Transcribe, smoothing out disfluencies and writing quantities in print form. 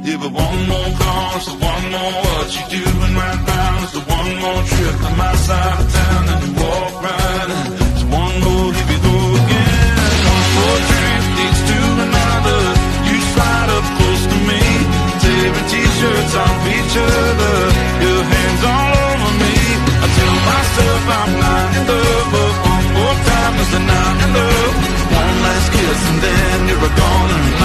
Yeah, but one more call, so one more what you doing right now is the one more trip to my side of town, and you walk right in. So one more, here we go again. One more drink leads to another. You slide up close to me, tearing t-shirts off each other, your hands all over me. I tell myself I'm not in love, but one more time is the night in love. One last kiss and then you're gone.